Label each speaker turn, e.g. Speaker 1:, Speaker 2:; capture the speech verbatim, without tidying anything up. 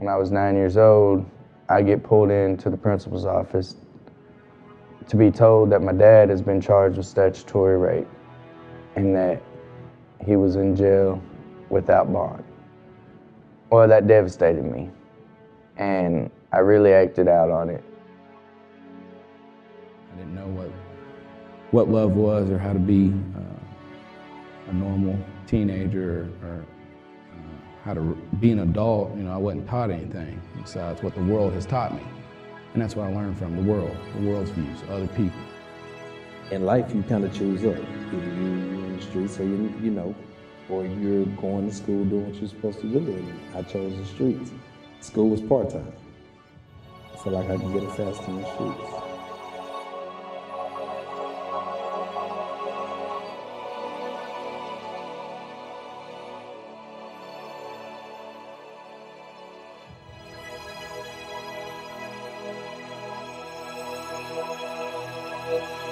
Speaker 1: when I was nine years old, I get pulled into the principal's office to be told that my dad has been charged with statutory rape and that he was in jail without bond. Well, that devastated me, and I really acted out on it.
Speaker 2: I didn't know what what love was or how to be uh, a normal teenager or, or uh, how to be an adult. You know, I wasn't taught anything besides what the world has taught me. And that's what I learned from the world, the world's views, other people.
Speaker 3: In life, you kind of choose up. Either you're in the streets or you, you know, or you're going to school doing what you're supposed to do. And I chose the streets. School was part-time. I feel like I can get it fast in the streets.
Speaker 4: Thank you.